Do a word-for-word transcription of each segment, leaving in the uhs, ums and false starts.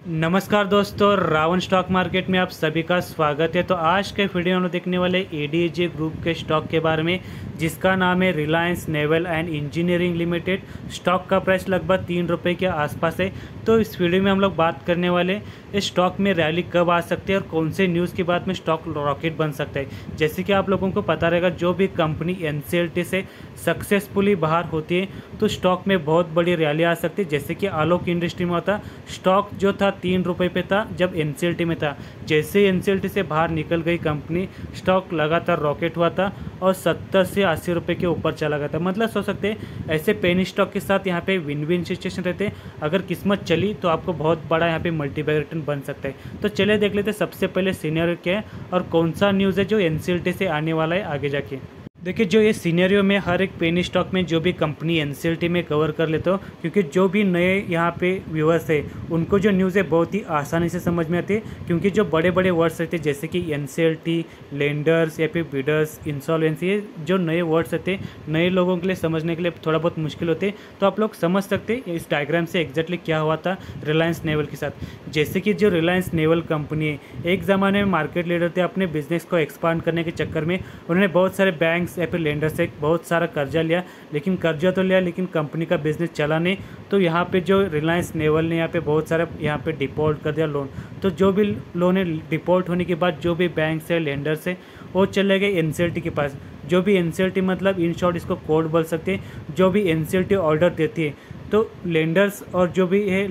नमस्कार दोस्तों, Ravan stock market में आप सभी का स्वागत है। तो आज के वीडियो में देखने वाले एडीएजे ग्रुप के स्टॉक के बारे में, जिसका नाम है Reliance Naval and Engineering Limited. Stock का प्राइस लगभग तीन रुपये के आसपास है। तो इस वीडियो में हम लोग बात करने वाले इस स्टॉक में रैली कब आ सकती है और कौन से न्यूज़ के बाद में स्टॉक रॉकेट बन सकता है। जैसे कि आप लोगों को पता रहेगा, जो भी कंपनी एनसीएलटी से सक्सेसफुली बाहर होती है तो स्टॉक में बहुत बड़ी रैली आ सकती है। जैसे कि आलोक इंडस्ट्री में होता, स्टॉक जो था तीन रुपये पे था जब एनसीएलटी में था। जैसे ही एनसीएलटी से बाहर निकल गई कंपनी, स्टॉक लगातार रॉकेट हुआ था और सत्तर से अस्सी रुपये के ऊपर चला गया था। मतलब सोच सकते हैं ऐसे पेनी स्टॉक के साथ यहाँ पे विन विन सिचुएशन रहते। अगर किस्मत चली तो आपको बहुत बड़ा यहाँ पे मल्टीबैग रिटर्न बन सकता है। तो चलिए देख लेते हैं सबसे पहले सीनियर क्या है और कौन सा न्यूज़ है जो एनसीएलटी से आने वाला है आगे जाके। देखिए, जो ये सीनेरियो में हर एक पेनी स्टॉक में जो भी कंपनी एनसीएलटी में कवर कर लेते हो, क्योंकि जो भी नए यहाँ पे व्यूअर्स है उनको जो न्यूज़ है बहुत ही आसानी से समझ में आती है। क्योंकि जो बड़े बड़े वर्ड्स रहते हैं जैसे कि एनसीएलटी, लेंडर्स या फिर बिडर्स, इंसॉल्वेंसी, ये जो नए वर्ड्स रहते हैं नए लोगों के लिए समझने के लिए थोड़ा बहुत मुश्किल होते हैं। तो आप लोग समझ सकते हैं इस डायग्राम से एग्जैक्टली क्या हुआ था रिलायंस नेवल के साथ। जैसे कि जो रिलायंस नेवल कंपनी है, एक ज़माने में मार्केट लीडर थे। अपने बिजनेस को एक्सपांड करने के चक्कर में उन्होंने बहुत सारे बैंक या फिर लेंडर से बहुत सारा कर्जा लिया, लेकिन कर्जा तो लिया लेकिन कंपनी का बिजनेस चला नहीं। तो यहाँ पे जो रिलायंस नेवल ने यहाँ पे बहुत सारा यहाँ पे डिफ़ॉल्ट कर दिया लोन। तो जो भी लोन है डिफ़ॉल्ट होने के बाद जो भी बैंक से लेंडर से वो चले गए एनसीएलटी के पास। जो भी एनसीएलटी मतलब इन शॉर्ट इसको कोड बोल सकते हैं, जो भी एनसीएलटी ऑर्डर देती है तो लेंडर्स और जो भी है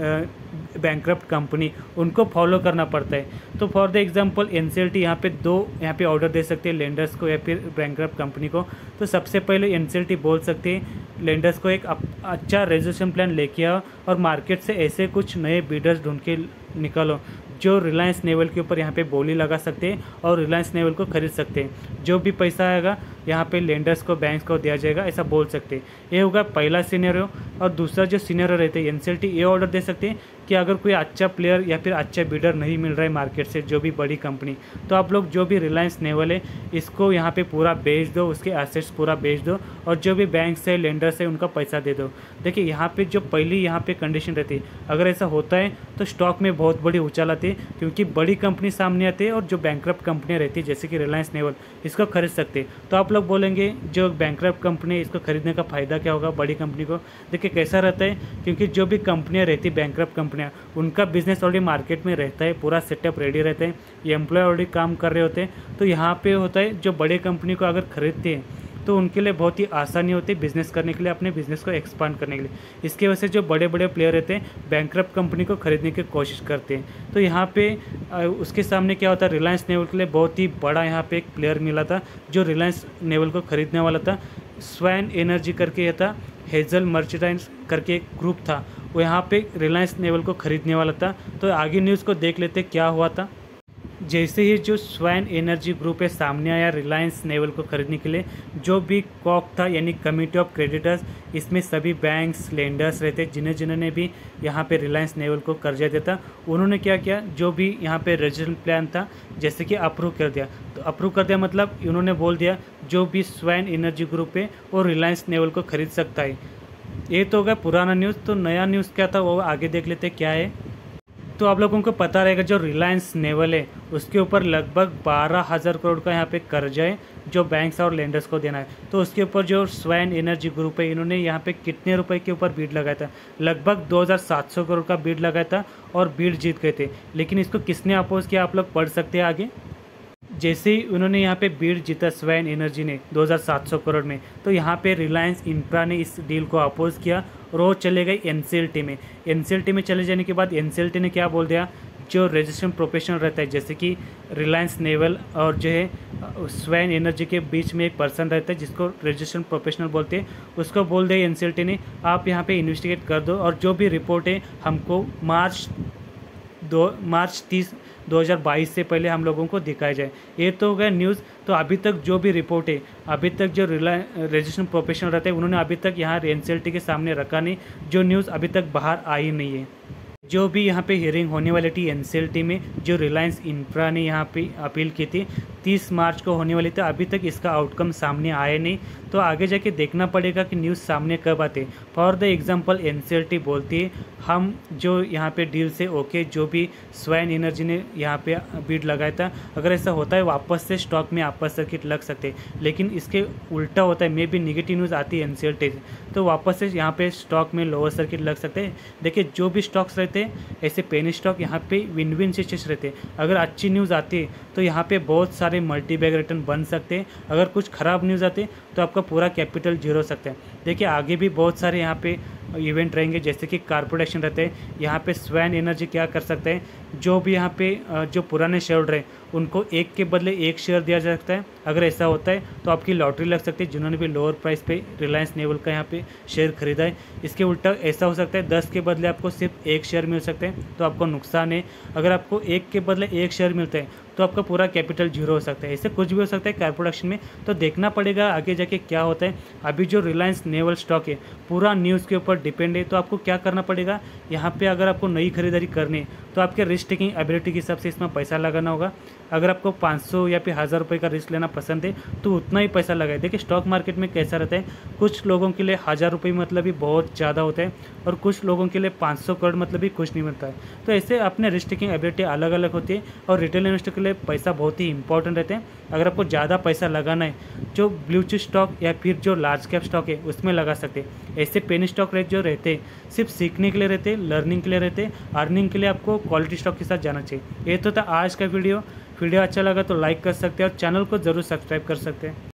बैंकक्रप्ट कंपनी उनको फॉलो करना पड़ता है। तो फॉर द एग्जांपल एनसीएलटी यहाँ पे दो यहाँ पे ऑर्डर दे सकते हैं लेंडर्स को या फिर बैंकक्रप्ट कंपनी को। तो सबसे पहले एनसीएलटी बोल सकते हैं लेंडर्स को एक अच्छा रेजोल्यूशन प्लान लेके आओ और मार्केट से ऐसे कुछ नए बिडर्स ढूंढ के निकालो जो रिलायंस नेवल के ऊपर यहाँ पे बोली लगा सकते हैं और रिलायंस नेवल को खरीद सकते हैं। जो भी पैसा आएगा यहाँ पे लेंडर्स को, बैंक्स को दिया जाएगा, ऐसा बोल सकते हैं। ये होगा पहला सीनियर। और दूसरा जो सीनियर रहते हैं एनसीएलटी ये ऑर्डर दे सकते हैं कि अगर कोई अच्छा प्लेयर या फिर अच्छा बिडर नहीं मिल रहा है मार्केट से, जो भी बड़ी कंपनी, तो आप लोग जो भी रिलायंस नेवल है इसको यहाँ पे पूरा बेच दो, उसके एसेट्स पूरा बेच दो और जो भी बैंक से लेंडर्स है उनका पैसा दे दो। देखिए यहाँ पे जो पहली यहाँ पे कंडीशन रहती है, अगर ऐसा होता है तो स्टॉक में बहुत बड़ी उछाल आती है। क्योंकि बड़ी कंपनी सामने आती है और जो बैंकक्रप्ट कंपनियाँ रहती है जैसे कि रिलायंस नेवल, इसको खरीद सकते हैं। तो आप लोग बोलेंगे जो बैंकक्रप्ट कंपनी है इसको खरीदने का फ़ायदा क्या होगा बड़ी कंपनी को। देखिए कैसा रहता है, क्योंकि जो भी कंपनियाँ रहती है बैंकक्रप्ट कंपनियाँ, उनका बिजनेस ऑलरेडी मार्केट में रहता है, पूरा सेटअप रेडी रहता है, ये एम्प्लॉय ऑलरेडी काम कर रहे होते हैं। तो यहाँ पे होता है जो बड़े कंपनी को अगर खरीदते हैं तो उनके लिए बहुत ही आसानी होती है बिज़नेस करने के लिए, अपने बिज़नेस को एक्सपांड करने के लिए। इसके वजह से जो बड़े बड़े प्लेयर रहते हैं बैंकक्रप्ट कंपनी को खरीदने की कोशिश करते हैं। तो यहाँ पे उसके सामने क्या होता है, रिलायंस नेवल के लिए बहुत ही बड़ा यहाँ पे एक प्लेयर मिला था जो रिलायंस नेवल को खरीदने वाला था। स्वैन एनर्जी करके था, हेजल मर्चेंटाइज करके एक ग्रुप था, वो यहाँ पे रिलायंस नेवल को खरीदने वाला था। तो आगे न्यूज़ को देख लेते क्या हुआ था। जैसे ही जो स्वैन एनर्जी ग्रुप है सामने आया रिलायंस नेवल को खरीदने के लिए, जो भी कॉक था यानी कमिटी ऑफ क्रेडिटर्स, इसमें सभी बैंक्स, लेंडर्स रहते जिन्हें जिन्होंने भी यहाँ पे रिलायंस नेवल को कर्जा दिया था, उन्होंने क्या किया, जो भी यहाँ पे रेजिडेंशियल प्लान था जैसे कि अप्रूव कर दिया। तो अप्रूव कर दिया मतलब उन्होंने बोल दिया जो भी स्वैन एनर्जी ग्रुप है वो रिलायंस नेवल को खरीद सकता है। ये तो होगा पुराना न्यूज़। तो नया न्यूज़ क्या था वो आगे देख लेते क्या है। तो आप लोगों को पता रहेगा जो रिलायंस नेवल है उसके ऊपर लगभग बारह हज़ार करोड़ का यहाँ पे कर्जा है जो बैंक्स और लेंडर्स को देना है। तो उसके ऊपर जो स्वैन एनर्जी ग्रुप है इन्होंने यहाँ पे कितने रुपए के ऊपर बीड लगाया था, लगभग दो हज़ार सात सौ करोड़ का बीड लगाया था और बीड जीत गए थे। लेकिन इसको किसने अपोज किया आप लोग पढ़ सकते हैं आगे। जैसे ही उन्होंने यहाँ पे बीड जीता स्वैन एनर्जी ने दो हज़ार सात सौ करोड़ में, तो यहाँ पे रिलायंस इंफ्रा ने इस डील को अपोज किया और वो चले गए एनसीएलटी में। एनसीएलटी में चले जाने के बाद एनसीएलटी ने क्या बोल दिया, जो रजिस्ट्रेशन प्रोफेशनल रहता है जैसे कि रिलायंस नेवल और जो है स्वैन एनर्जी के बीच में एक पर्सन रहता है जिसको रजिस्ट्रेशन प्रोफेशनल बोलते हैं, उसको बोल दिया एनसीएलटी ने आप यहाँ पे इन्वेस्टिगेट कर दो और जो भी रिपोर्ट है हमको मार्च दो मार्च तीस दो हज़ार बाईस से पहले हम लोगों को दिखाया जाए। ये तो हो गया न्यूज़। तो अभी तक जो भी रिपोर्ट है, अभी तक जो रिलायंस रजिस्ट्रेशन प्रोफेशनल रहते हैं उन्होंने अभी तक यहाँ एनसीएलटी के सामने रखा नहीं, जो न्यूज़ अभी तक बाहर आई नहीं है। जो भी यहाँ पे हियरिंग होने वाली थी एनसीएलटी में, जो रिलायंस इंफ्रा ने यहाँ पे अपील की थी, तीस मार्च को होने वाली थी, अभी तक इसका आउटकम सामने आया नहीं। तो आगे जाके देखना पड़ेगा कि न्यूज़ सामने कब आते। फॉर द एग्जांपल एनसीएलटी बोलती है हम जो यहाँ पे डील से ओके, जो भी स्वैन एनर्जी ने यहाँ पे बीड लगाया था, अगर ऐसा होता है वापस से स्टॉक में अपर सर्किट लग सकते हैं। लेकिन इसके उल्टा होता है, मे भी निगेटिव न्यूज़ आती है एनसीएलटी से, तो वापस से यहाँ पे स्टॉक में लोअर सर्किट लग सकते हैं। देखिए जो भी स्टॉक्स रहते हैं ऐसे पेनी स्टॉक यहाँ पे विन विन सिचुएशन रहते हैं। अगर अच्छी न्यूज़ आती है तो यहाँ पे बहुत सारे मल्टी बैग रिटर्न बन सकते हैं। अगर कुछ ख़राब न्यूज़ आती है तो आपका पूरा कैपिटल जीरो हो सकता है। देखिए आगे भी बहुत सारे यहाँ पे इवेंट रहेंगे, जैसे कि कारपोरेशन रहते हैं। यहाँ पे स्वैन एनर्जी क्या कर सकते हैं, जो भी यहाँ पे जो पुराने शेयर रहे उनको एक के बदले एक शेयर दिया जा सकता है। अगर ऐसा होता है तो आपकी लॉटरी लग सकती है, जिन्होंने भी लोअर प्राइस पे रिलायंस नेवल का यहाँ पे शेयर खरीदा है। इसके उल्टा ऐसा हो सकता है दस के बदले आपको सिर्फ एक शेयर मिल सकते हैं, तो आपको नुकसान है। अगर आपको एक के बदले एक शेयर मिलता है तो आपका पूरा कैपिटल जीरो हो सकता है। ऐसे कुछ भी हो सकता है कारपोरेशन में, तो देखना पड़ेगा आगे जाके क्या होता है। अभी जो रिलायंस नेवल स्टॉक है पूरा न्यूज़ के ऊपर डिपेंड है, तो आपको क्या करना पड़ेगा यहाँ पे, अगर आपको नई खरीदारी करनी है तो आपके रिस्क टेकिंग एबिलिटी के हिसाब से इसमें पैसा लगाना होगा। अगर आपको पाँच सौ या फिर हज़ार रुपये का रिस्क लेना पसंद है तो उतना ही पैसा लगाए। देखिए स्टॉक मार्केट में कैसा रहता है, कुछ लोगों के लिए हज़ार रुपये मतलब भी बहुत ज़्यादा होता है और कुछ लोगों के लिए पाँच सौ करोड़ मतलब भी कुछ नहीं मिलता है। तो ऐसे अपने रिस्क टेकिंग एबिलिटी अलग अलग होती है और रिटेल इन्वेस्टर के लिए पैसा बहुत ही इंपॉर्टेंट रहते हैं। अगर आपको ज़्यादा पैसा लगाना है जो ब्लू चिप स्टॉक या फिर जो लार्ज कैप स्टॉक है उसमें लगा सकते हैं। ऐसे पेनी स्टॉक रेट जो रहते हैं सिर्फ सीखने के लिए रहते हैं, लर्निंग के लिए रहते हैं, अर्निंग के लिए आपको क्वालिटी स्टॉक के साथ जाना चाहिए। ये तो था आज का वीडियो। वीडियो अच्छा लगा तो लाइक कर सकते हैं और चैनल को ज़रूर सब्सक्राइब कर सकते हैं।